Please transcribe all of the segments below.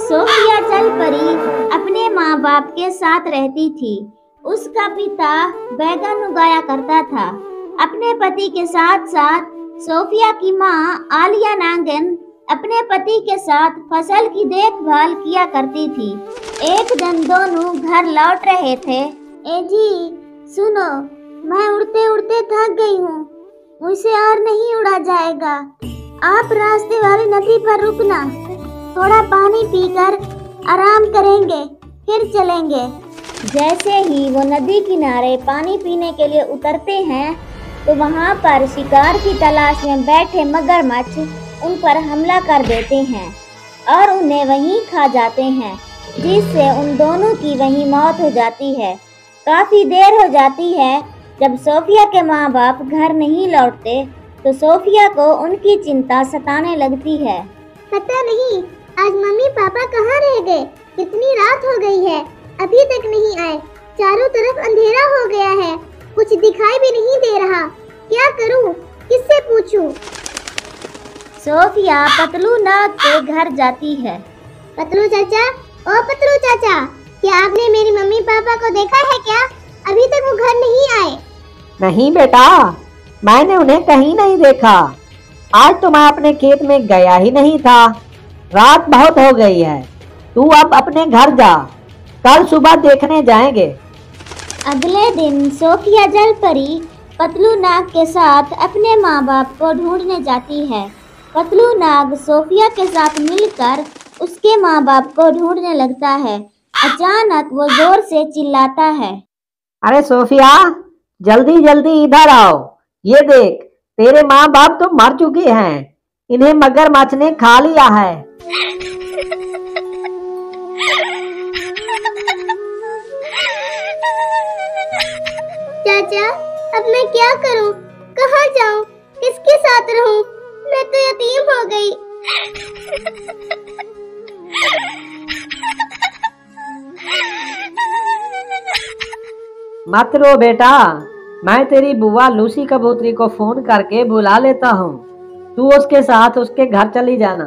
Sophia जल परी अपने माँ बाप के साथ रहती थी। उसका पिता बैगन उगाया करता था। अपने पति के साथ साथ सोफिया की माँ आलिया नांगन अपने पति के साथ फसल की देखभाल किया करती थी। एक दिन दोनों घर लौट रहे थे। ए जी सुनो, मैं उड़ते उड़ते थक गई हूँ, मुझसे और नहीं उड़ा जाएगा। आप रास्ते वाली नदी पर रुकना, थोड़ा पानी पीकर आराम करेंगे, फिर चलेंगे। जैसे ही वो नदी किनारे पानी पीने के लिए उतरते हैं तो वहाँ पर शिकार की तलाश में बैठे मगरमच्छ उन पर हमला कर देते हैं और उन्हें वहीं खा जाते हैं, जिससे उन दोनों की वहीं मौत हो जाती है। काफी देर हो जाती है। जब सोफिया के माँ बाप घर नहीं लौटते तो सोफिया को उनकी चिंता सताने लगती है। पता नहीं आज मम्मी पापा कहाँ रह गए, कितनी रात हो गई है, अभी तक नहीं आए। चारों तरफ अंधेरा हो गया है, कुछ दिखाई भी नहीं दे रहा। क्या करूं, किससे पूछूं? सोफिया पतलू नाग के घर जाती है। पतलू चाचा, ओ पतलू चाचा, क्या आपने मेरी मम्मी पापा को देखा है क्या? अभी तक वो घर नहीं आए। नहीं बेटा, मैंने उन्हें कहीं नहीं देखा। आज तो मैं अपने खेत में गया ही नहीं था। रात बहुत हो गई है, तू अब अपने घर जा, कल सुबह देखने जाएंगे। अगले दिन सोफिया जल परी पतलू नाग के साथ अपने माँ बाप को ढूंढने जाती है। पतलू नाग सोफिया के साथ मिलकर उसके माँ बाप को ढूंढने लगता है। अचानक वो जोर से चिल्लाता है, अरे सोफिया, जल्दी जल्दी इधर आओ। ये देख, तेरे माँ बाप तो मर चुके हैं, इन्हें मगरमच्छ ने खा लिया है। चाचा, अब मैं क्या करूं? कहाँ जाऊं? किसके साथ रहूं? मैं तो यतीम हो गई। मत रो बेटा, मैं तेरी बुआ लूसी कबूतरी को फोन करके बुला लेता हूँ। तू उसके साथ उसके घर चली जाना।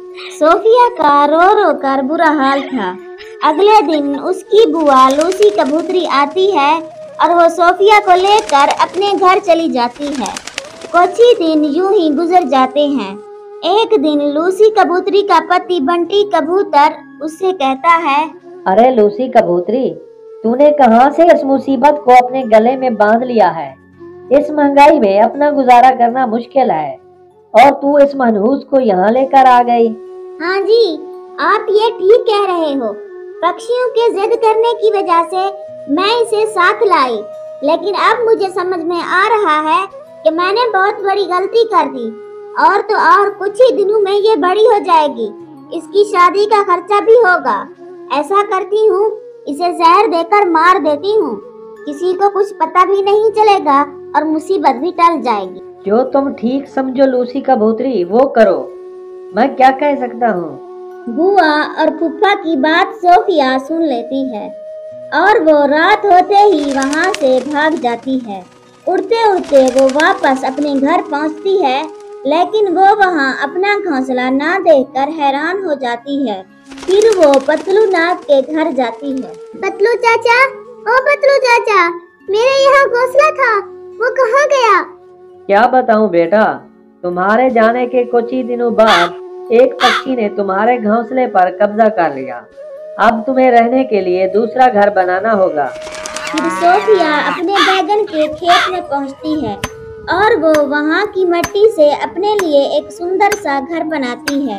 सोफिया का रो रो कर बुरा हाल था। अगले दिन उसकी बुआ लूसी कबूतरी आती है और वो सोफिया को लेकर अपने घर चली जाती है। कुछ ही दिन यूं ही गुजर जाते हैं। एक दिन लूसी कबूतरी का पति बंटी कबूतर उससे कहता है, अरे लूसी कबूतरी, तूने कहां से इस मुसीबत को अपने गले में बांध लिया है? इस महंगाई में अपना गुजारा करना मुश्किल है और तू इस मनहूस को यहाँ लेकर आ गई। हाँ जी, आप ये ठीक कह रहे हो। पक्षियों के जिद करने की वजह से मैं इसे साथ लाई, लेकिन अब मुझे समझ में आ रहा है कि मैंने बहुत बड़ी गलती कर दी और तो और कुछ ही दिनों में ये बड़ी हो जाएगी। इसकी शादी का खर्चा भी होगा। ऐसा करती हूँ, इसे जहर देकर मार देती हूँ, किसी को कुछ पता भी नहीं चलेगा और मुसीबत भी टल जाएगी। जो तुम ठीक समझो लूसी कबूतरी, वो करो, मैं क्या कह सकता हूँ। बुआ और फूफा की बात सोफिया सुन लेती है और वो रात होते ही वहाँ से भाग जाती है। उड़ते उड़ते वो वापस अपने घर पहुँचती है, लेकिन वो वहाँ अपना घोंसला ना देखकर हैरान हो जाती है। फिर वो पतलू नाग के घर जाती है। पतलू चाचा, ओ पतलू चाचा, मेरे यहाँ घोंसला था, वो कहाँ गया? क्या बताऊं बेटा, तुम्हारे जाने के कुछ ही दिनों बाद एक पक्षी ने तुम्हारे घोंसले पर कब्जा कर लिया। अब तुम्हें रहने के लिए दूसरा घर बनाना होगा। फिर सोफिया अपने बैगन के खेत में पहुंचती है और वो वहाँ की मिट्टी से अपने लिए एक सुंदर सा घर बनाती है।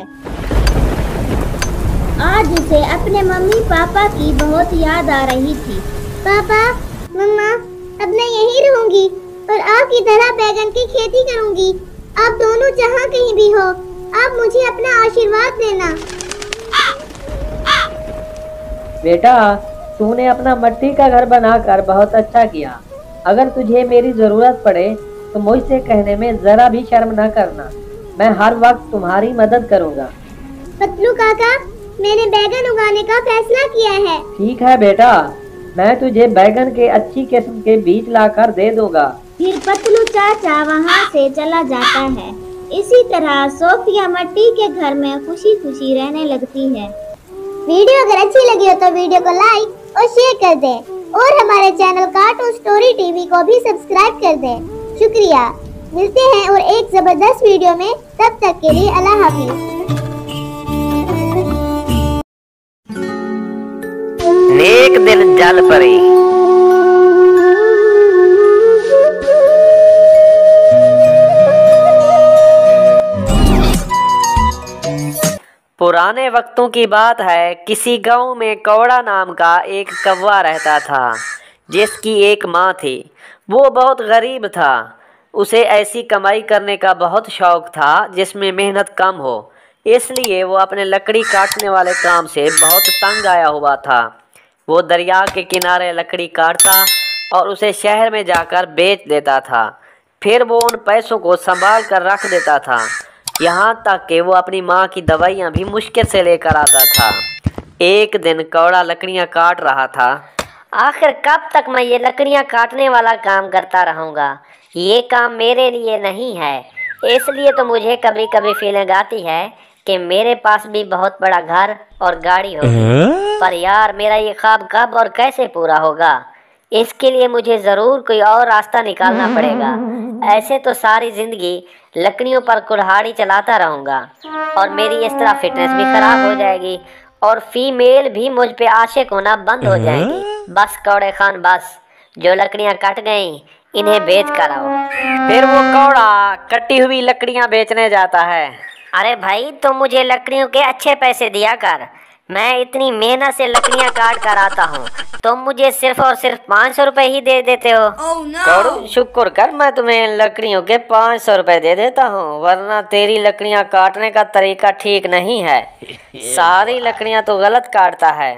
आज उसे अपने मम्मी पापा की बहुत याद आ रही थी। पापा, मम्मा, अब मैं यहीं रहूंगी और आपकी तरह बैगन की खेती करूंगी। आप दोनों जहाँ कहीं भी हो, आप मुझे अपना आशीर्वाद देना। बेटा, तूने अपना मिट्टी का घर बनाकर बहुत अच्छा किया। अगर तुझे मेरी जरूरत पड़े तो मुझसे कहने में जरा भी शर्म न करना। मैं हर वक्त तुम्हारी मदद करूंगा। पतलू काका, मैंने बैगन उगाने का फैसला किया है। ठीक है बेटा, मैं तुझे बैगन के अच्छी किस्म के बीज लाकर दे दूंगा। फिर पतलू चाचा वहाँ से चला जाता है। इसी तरह सोफिया मिट्टी के घर में खुशी खुशी रहने लगती है। वीडियो अगर अच्छी लगी हो तो वीडियो को लाइक और शेयर कर दें और हमारे चैनल कार्टून स्टोरी टीवी को भी सब्सक्राइब कर दें। शुक्रिया। मिलते हैं और एक जबरदस्त वीडियो में, तब तक के लिए अल्लाह हाफिज। नेक दिल जल परी। पुराने वक्तों की बात है, किसी गांव में कौड़ा नाम का एक कौवा रहता था, जिसकी एक माँ थी। वो बहुत गरीब था। उसे ऐसी कमाई करने का बहुत शौक था जिसमें मेहनत कम हो, इसलिए वो अपने लकड़ी काटने वाले काम से बहुत तंग आया हुआ था। वो दरिया के किनारे लकड़ी काटता और उसे शहर में जाकर बेच देता था। फिर वो उन पैसों को संभाल कर रख देता था, यहाँ तक कि वो अपनी माँ की दवाइयाँ भी मुश्किल से लेकर आता था। एक दिन कौड़ा लकड़ियाँ काट रहा था। आखिर कब तक मैं ये लकड़ियाँ काटने वाला काम करता रहूँगा? ये काम मेरे लिए नहीं है। इसलिए तो मुझे कभी कभी फीलिंग आती है कि मेरे पास भी बहुत बड़ा घर और गाड़ी होगी। पर यार, मेरा ये ख्वाब कब और कैसे पूरा होगा? इसके लिए मुझे ज़रूर कोई और रास्ता निकालना पड़ेगा। ऐसे तो सारी ज़िंदगी लकड़ियों पर कुल्हाड़ी चलाता रहूँगा और मेरी इस तरह फिटनेस भी ख़राब हो जाएगी और फीमेल भी मुझ पे आशिक होना बंद हो जाएगी। बस कौड़े खान, बस। जो लकड़ियाँ कट गईं इन्हें बेच कर आओ। फिर वो कौड़ा कटी हुई लकड़ियाँ बेचने जाता है। अरे भाई, तुम मुझे लकड़ियों के अच्छे पैसे दिया कर। मैं इतनी मेहनत से लकड़ियाँ काट कर आता हूँ, तुम मुझे सिर्फ और सिर्फ 500 रुपए ही दे देते हो। कौड़ू, शुक्र कर मैं तुम्हें लकड़ियों के 500 रुपए दे देता हूँ, वरना तेरी लकड़ियाँ काटने का तरीका ठीक नहीं है। सारी लकड़ियाँ तो गलत काटता है,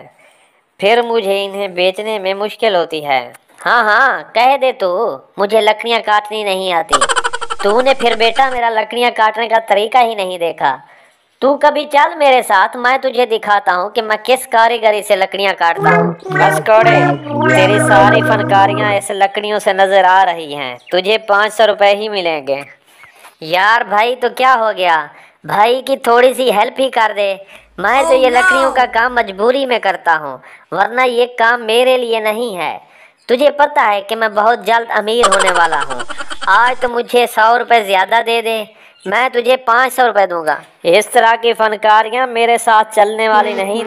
फिर मुझे इन्हें बेचने में मुश्किल होती है। हाँ हाँ, कह दे तू, मुझे लकड़ियाँ काटनी नहीं आती। तूने फिर बेटा मेरा लकड़ियाँ काटने का तरीका ही नहीं देखा। तू कभी चल मेरे साथ, मैं तुझे दिखाता हूँ कि मैं किस कारीगरी से लकड़ियाँ काटता हूँ। बस कौड़े, तेरी सारी फनकारियाँ इस लकड़ियों से नजर आ रही हैं। तुझे 500 रुपए ही मिलेंगे। यार भाई, तो क्या हो गया? भाई की थोड़ी सी हेल्प ही कर दे। मैं तो ये लकड़ियों का काम मजबूरी में करता हूँ, वरना ये काम मेरे लिए नहीं है। तुझे पता है कि मैं बहुत जल्द अमीर होने वाला हूँ। आज तो मुझे 100 रुपये ज़्यादा दे दे, मैं तुझे 500 रुपये दूंगा। इस तरह की फनकारियाँ मेरे साथ चलने वाली नहीं।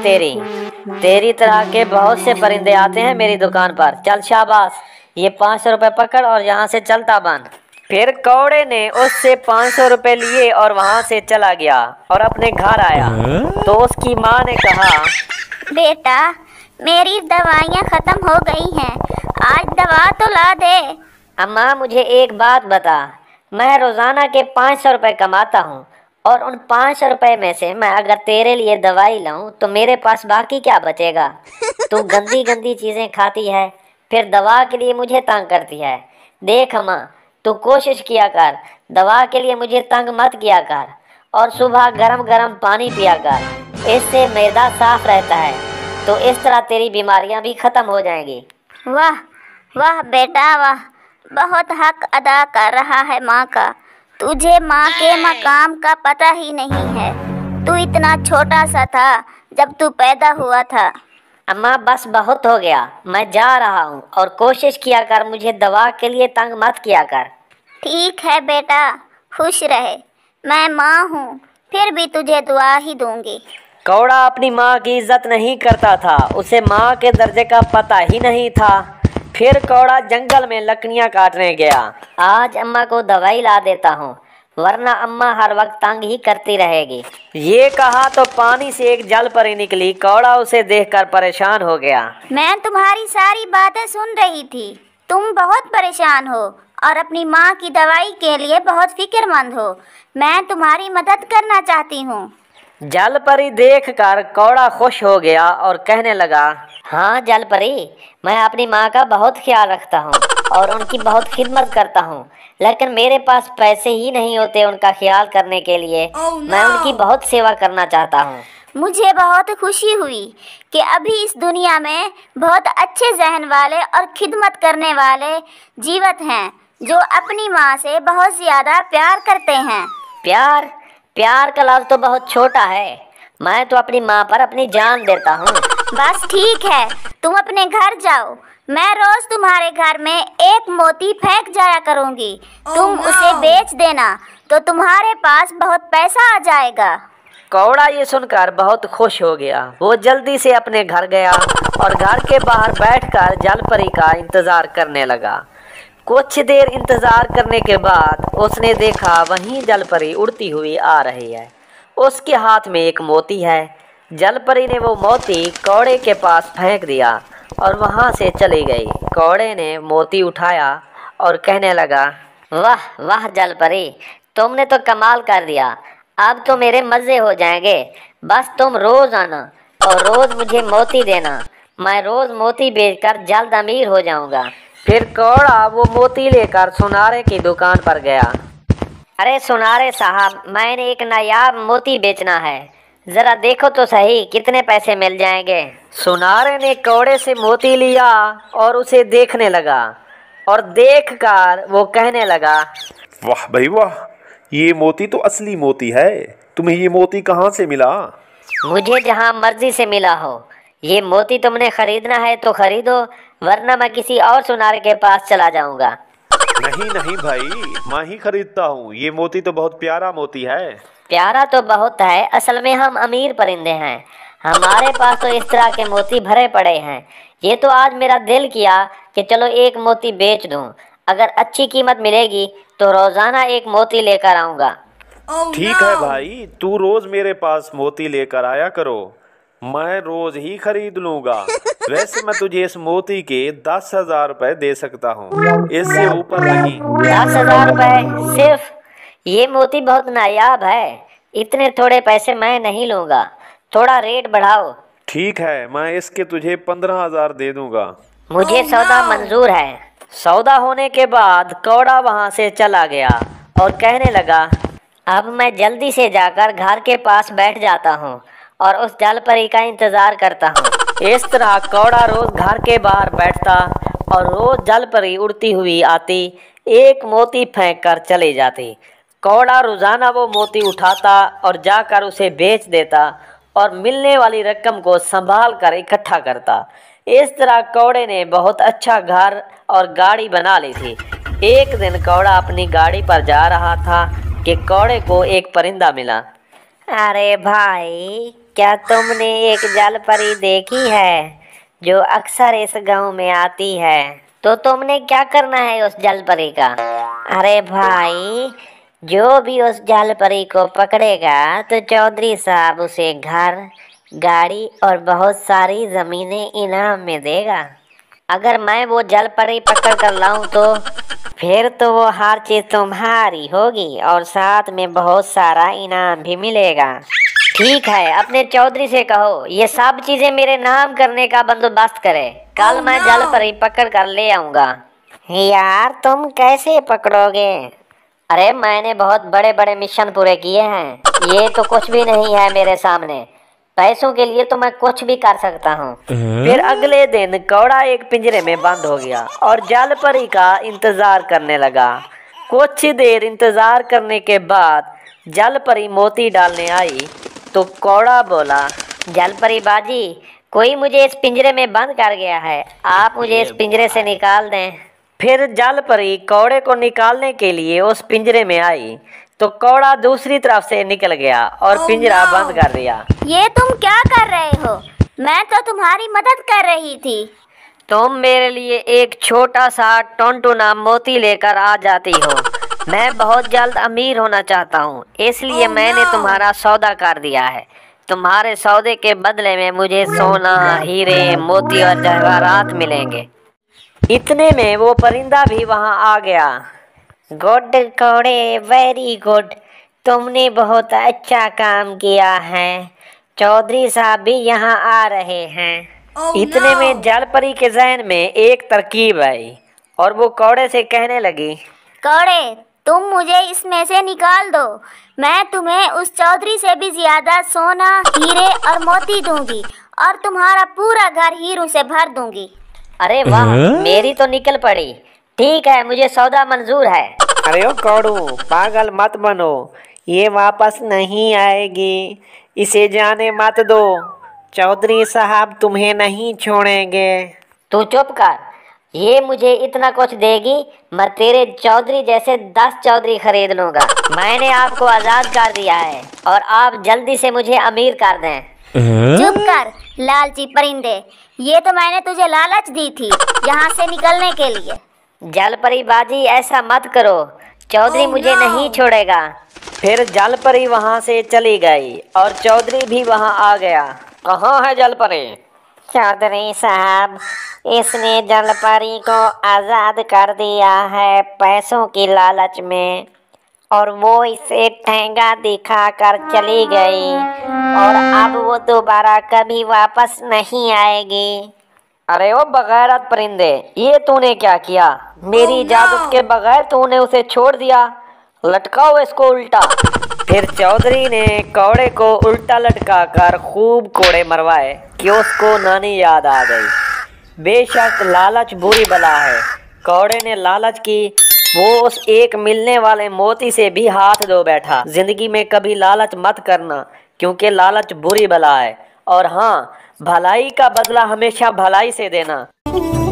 तेरी तरह के बहुत से परिंदे आते हैं मेरी दुकान पर। चल शाबाश, ये 500 रुपये पकड़ और यहाँ से चलता बन। फिर कौड़े ने उससे 500 रुपये लिए और वहाँ से चला गया और अपने घर आया तो उसकी माँ ने कहा, बेटा, मेरी दवाइयाँ खत्म हो गई हैं, आज दवा तो ला दे। अम्मा, मुझे एक बात बता। मैं रोज़ाना के 500 रुपये कमाता हूँ और उन 500 रुपये में से मैं अगर तेरे लिए दवाई लाऊं तो मेरे पास बाकी क्या बचेगा? तू गंदी गंदी चीज़ें खाती है, फिर दवा के लिए मुझे तंग करती है। देख अम्मा, तू कोशिश किया कर, दवा के लिए मुझे तंग मत किया कर और सुबह गरम गरम पानी पिया कर। इससे मैदा साफ रहता है, तो इस तरह तेरी बीमारियाँ भी ख़त्म हो जाएंगी। वाह वाह बेटा वाह, बहुत हक अदा कर रहा है माँ का। तुझे माँ के मकाम का पता ही नहीं है। तू इतना छोटा सा था जब तू पैदा हुआ था। अम्मा बस बहुत हो गया, मैं जा रहा हूँ और कोशिश किया कर, मुझे दवा के लिए तंग मत किया कर। ठीक है बेटा, खुश रहे। मैं माँ हूँ, फिर भी तुझे दुआ ही दूंगी। कौड़ा अपनी माँ की इज्जत नहीं करता था, उसे माँ के दर्जे का पता ही नहीं था। फिर कौड़ा जंगल में लकड़ियाँ काटने गया। आज अम्मा को दवाई ला देता हूँ, वरना अम्मा हर वक्त तंग ही करती रहेगी। ये कहा तो पानी से एक जल परी निकली। कौड़ा उसे देखकर परेशान हो गया। मैं तुम्हारी सारी बातें सुन रही थी। तुम बहुत परेशान हो और अपनी माँ की दवाई के लिए बहुत फिक्रमंद हो। मैं तुम्हारी मदद करना चाहती हूँ। जल परी देखकर कौड़ा खुश हो गया और कहने लगा, हाँ जल परी, मैं अपनी माँ का बहुत ख्याल रखता हूँ और उनकी बहुत खिदमत करता हूँ, लेकिन मेरे पास पैसे ही नहीं होते उनका ख्याल करने के लिए। मैं उनकी बहुत सेवा करना चाहता हूँ। मुझे बहुत खुशी हुई कि अभी इस दुनिया में बहुत अच्छे जहन वाले और खिदमत करने वाले जीवित हैं, जो अपनी माँ से बहुत ज़्यादा प्यार करते हैं। प्यार? प्यार का लफ्ज़ तो बहुत छोटा है। मैं तो अपनी माँ पर अपनी जान देता हूँ। बस ठीक है, तुम अपने घर जाओ। मैं रोज तुम्हारे घर में एक मोती फेंक जाया करूंगी। तुम उसे बेच देना तो तुम्हारे पास बहुत पैसा आ जाएगा। कौड़ा ये सुनकर बहुत खुश हो गया। वो जल्दी से अपने घर गया और घर के बाहर बैठकर जलपरी का इंतजार करने लगा। कुछ देर इंतजार करने के बाद उसने देखा वहीं जलपरी उड़ती हुई आ रही है। उसके हाथ में एक मोती है। जलपरी ने वो मोती कौड़े के पास फेंक दिया और वहाँ से चली गई। कौड़े ने मोती उठाया और कहने लगा, वाह वाह जलपरी, तुमने तो कमाल कर दिया। अब तो मेरे मज़े हो जाएंगे। बस तुम रोज़ आना और रोज़ मुझे मोती देना। मैं रोज़ मोती बेचकर जल्द अमीर हो जाऊंगा। फिर कौड़ा वो मोती लेकर सुनारे की दुकान पर गया। अरे सुनारे साहब, मैंने एक नायाब मोती बेचना है, ज़रा देखो तो सही कितने पैसे मिल जाएंगे। सुनारे ने कौड़े से मोती लिया और उसे देखने लगा और देखकर वो कहने लगा, वाह भाई वाह, ये मोती तो असली मोती है। तुम्हें ये मोती कहाँ से मिला? मुझे जहाँ मर्जी से मिला हो। ये मोती तुमने खरीदना है तो खरीदो, वरना मैं किसी और सुनारे के पास चला जाऊंगा। नहीं नहीं भाई, मैं ही खरीदता हूँ। ये मोती तो बहुत प्यारा मोती है। प्यारा तो बहुत है, असल में हम अमीर परिंदे हैं। हमारे पास तो इस तरह के मोती भरे पड़े हैं। ये तो आज मेरा दिल किया कि चलो एक मोती बेच दूं। अगर अच्छी कीमत मिलेगी तो रोजाना एक मोती लेकर आऊंगा। ठीक है भाई, तू रोज मेरे पास मोती लेकर आया करो, मैं रोज ही खरीद लूंगा। वैसे मैं तुझे इस मोती के 10,000 रुपए दे सकता हूँ, इससे ऊपर नहीं। 10,000 रुपए सिर्फ? ये मोती बहुत नायाब है, इतने थोड़े पैसे मैं नहीं लूंगा। थोड़ा रेट बढ़ाओ। ठीक है, मैं इसके तुझे 15,000 दे दूंगा। मुझे सौदा मंजूर है। सौदा होने के बाद कौड़ा वहाँ से चला गया और कहने लगा, अब मैं जल्दी से जाकर घर के पास बैठ जाता हूँ और उस जलपरी का इंतजार करता हूँ। इस तरह कौड़ा रोज घर के बाहर बैठता और रोज जलपरी उड़ती हुई आती, एक मोती फेंक कर चली जाती। कौड़ा रोजाना वो मोती उठाता और जाकर उसे बेच देता और मिलने वाली रकम को संभाल कर इकट्ठा करता। इस तरह कौड़े ने बहुत अच्छा घर और गाड़ी बना ली थी। एक दिन कौड़ा अपनी गाड़ी पर जा रहा था कि कौड़े को एक परिंदा मिला। अरे भाई, क्या तुमने एक जलपरी देखी है जो अक्सर इस गांव में आती है? तो तुमने क्या करना है उस जलपरी का? अरे भाई, जो भी उस जलपरी को पकड़ेगा तो चौधरी साहब उसे घर, गाड़ी और बहुत सारी ज़मीनें इनाम में देगा। अगर मैं वो जलपरी पकड़ कर लाऊं तो फिर तो वो हर चीज़ तुम्हारी होगी और साथ में बहुत सारा इनाम भी मिलेगा। ठीक है, अपने चौधरी से कहो ये सब चीज़ें मेरे नाम करने का बंदोबस्त करे। कल मैं जलपरी पकड़ कर ले आऊँगा। यार, तुम कैसे पकड़ोगे? अरे मैंने बहुत बड़े बड़े मिशन पूरे किए हैं, ये तो कुछ भी नहीं है मेरे सामने। पैसों के लिए तो मैं कुछ भी कर सकता हूँ। फिर अगले दिन कौड़ा एक पिंजरे में बंद हो गया और जलपरी का इंतजार करने लगा। कुछ देर इंतजार करने के बाद जलपरी मोती डालने आई तो कौड़ा बोला, जलपरी बाजी, कोई मुझे इस पिंजरे में बंद कर गया है, आप मुझे इस पिंजरे से निकाल दें। फिर जलपरी कौड़े को निकालने के लिए उस पिंजरे में आई तो कौड़ा दूसरी तरफ से निकल गया और पिंजरा बंद कर दिया। ये तुम क्या कर रहे हो? मैं तो तुम्हारी मदद कर रही थी। तुम मेरे लिए एक छोटा सा टुनटुना मोती लेकर आ जाती हो। मैं बहुत जल्द अमीर होना चाहता हूँ, इसलिए मैंने तुम्हारा सौदा कर दिया है। तुम्हारे सौदे के बदले में मुझे सोना, हीरे, मोती और जवाहरात मिलेंगे। इतने में वो परिंदा भी वहाँ आ गया। गुड कौड़े, वेरी गुड, तुमने बहुत अच्छा काम किया है। चौधरी साहब भी यहाँ आ रहे हैं। इतने में जलपरी के जहन में एक तरकीब आई और वो कौड़े से कहने लगी, कौड़े, तुम मुझे इसमें से निकाल दो। मैं तुम्हें उस चौधरी से भी ज्यादा सोना, हीरे और मोती दूंगी और तुम्हारा पूरा घर हीरों से भर दूंगी। अरे वाह, मेरी तो निकल पड़ी। ठीक है, मुझे सौदा मंजूर है। अरे ओ कौड़ू, पागल मत बनो, ये वापस नहीं आएगी, इसे जाने मत दो। चौधरी साहब तुम्हें नहीं छोड़ेंगे। तू चुप कर। ये मुझे इतना कुछ देगी, मैं तेरे चौधरी जैसे 10 चौधरी खरीद लूंगा। मैंने आपको आजाद कर दिया है और आप जल्दी से मुझे अमीर कर दें। चुप कर लालची परिंदे, ये तो मैंने तुझे लालच दी थी यहाँ से निकलने के लिए। जलपरी बाजी ऐसा मत करो, चौधरी मुझे नहीं छोड़ेगा। फिर जलपरी वहाँ से चली गई और चौधरी भी वहाँ आ गया। कहाँ है जलपरी? चौधरी साहब, इसने जलपरी को आजाद कर दिया है पैसों की लालच में, और वो इसे ठेंगा दिखा कर चली गई, और अब वो दोबारा कभी वापस नहीं आएगी। अरे ओ बगैरत परिंदे, ये तूने क्या किया? मेरी इजाजत के बगैर तूने उसे छोड़ दिया। लटकाओ इसको उल्टा। फिर चौधरी ने कौड़े को उल्टा लटका कर खूब कोड़े मरवाए कि उसको नानी याद आ गई। बेशक लालच बुरी बला है। कौड़े ने लालच की, वो उस एक मिलने वाले मोती से भी हाथ धो बैठा। जिंदगी में कभी लालच मत करना, क्योंकि लालच बुरी बला है। और हाँ, भलाई का बदला हमेशा भलाई से देना।